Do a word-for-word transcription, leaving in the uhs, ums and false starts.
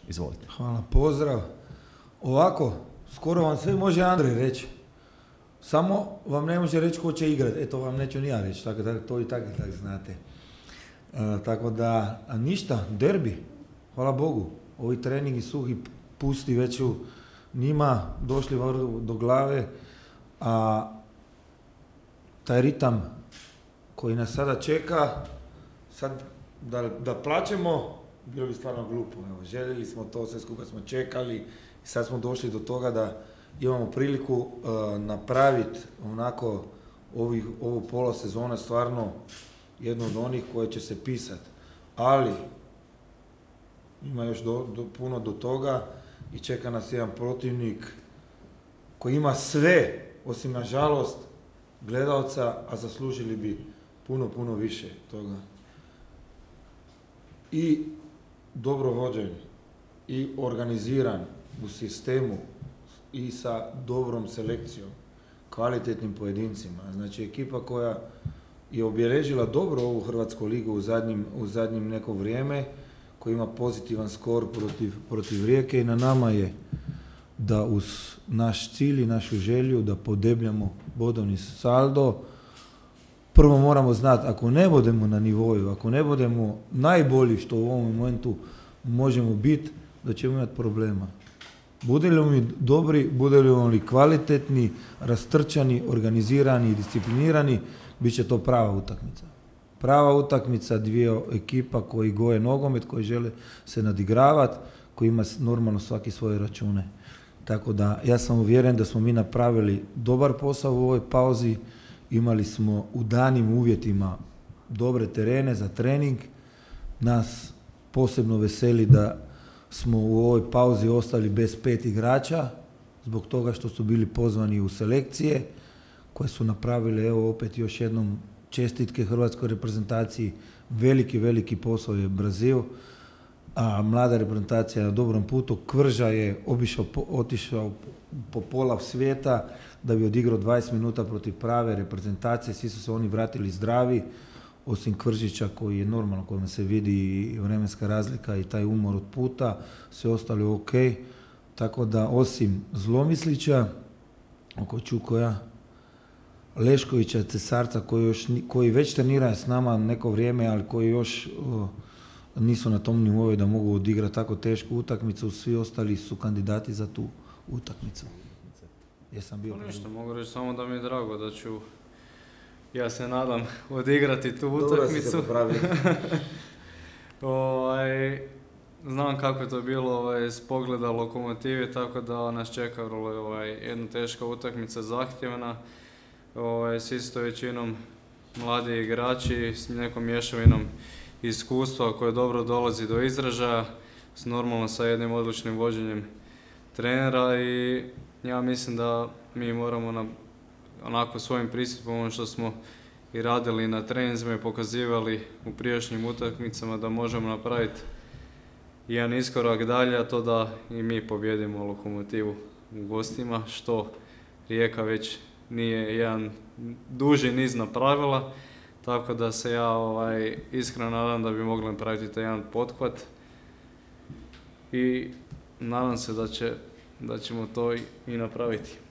Izvolite. Hvala, pozdrav. Ovako, skoro vam sve može Andrej reći. Samo vam ne može reći ko će igrati. Eto vam neću ni ja reći, tako da to i tako i tako znate. E, tako da, a ništa, derbi, hvala Bogu. Ovi treningi suhi pusti već su njima došli do glave, a taj ritam koji nas sada čeka, sad da, da plaćemo, bilo bi stvarno glupo. Evo, željeli smo to, sve skupa smo čekali i sad smo došli do toga da imamo priliku uh, napraviti onako ovih, ovu pola sezona stvarno jedno od onih koje će se pisati. Ali ima još do, do, puno do toga i čeka nas jedan protivnik koji ima sve, osim nažalost gledalca, a zaslužili bi puno, puno više toga. I dobro vođen, i organiziran u sistemu, i sa dobrom selekcijom, kvalitetnim pojedincima. Znači ekipa koja je obilježila dobro ovu Hrvatsku ligu u zadnjim, u zadnjim neko vrijeme, koji ima pozitivan skor protiv, protiv Rijeke i na nama je da uz naš cilj i našu želju da podebljamo bodovni saldo. Prvo moramo znati, ako ne budemo na nivoju, ako ne budemo najbolji što u ovom momentu možemo biti, da ćemo imati problema. Bude li mi dobri, bude li oni kvalitetni, rastrčani, organizirani i disciplinirani, bit će to prava utakmica. Prava utakmica dvije ekipa koji goje nogomet, koji žele se nadigravati, koji ima normalno svaki svoje račune. Tako da ja sam uvjeren da smo mi napravili dobar posao u ovoj pauzi, imali smo u danim uvjetima dobre terene za trening, nas posebno veseli da smo u ovoj pauzi ostali bez pet igrača, zbog toga što su bili pozvani u selekcije, koje su napravile, evo opet još jednom čestitke hrvatskoj reprezentaciji, veliki, veliki posao je Brazil, a mlada reprezentacija je na dobrom putu. Kvrža je obišao, otišao po pola svijeta da bi odigrao dvadeset minuta protiv prave reprezentacije, svi su se oni vratili zdravi, osim Kvržića koji je normalno, kojima se vidi i vremenska razlika i taj umor od puta, sve ostali ok. Tako da osim Zlomislića, oko Čukoja, Leškovića, Cesarca koji, još, koji već treniraju s nama neko vrijeme, ali koji još uh, nisu na tom nivou da mogu odigrati tako tešku utakmicu, svi ostali su kandidati za tu utakmicu. Jesam bio... Pa ništa, mogu reći samo da mi je drago da ću, ja se nadam, odigrati tu utakmicu. Dobro si se ovaj, znam kako je to bilo ovaj, s pogleda Lokomotive, tako da nas čeka ovaj, jedna teška utakmica, zahtjevna. Ovaj, s isto većinom mladi igrači, s nekom mješavinom iskustva koje dobro dolazi do izražaja, s normalno sa jednim odličnim vođenjem trenera i ja mislim da mi moramo na, onako svojim pristupom, ono što smo i radili na treninzima i pokazivali u prijašnjim utakmicama, da možemo napraviti jedan iskorak dalje, a to da i mi pobjedimo Lokomotivu u gostima, što Rijeka već nije jedan duži niz napravila, tako da se ja ovaj, iskreno nadam da bi mogli napraviti taj jedan pothvat i nadam se da, će, da ćemo to i, i napraviti.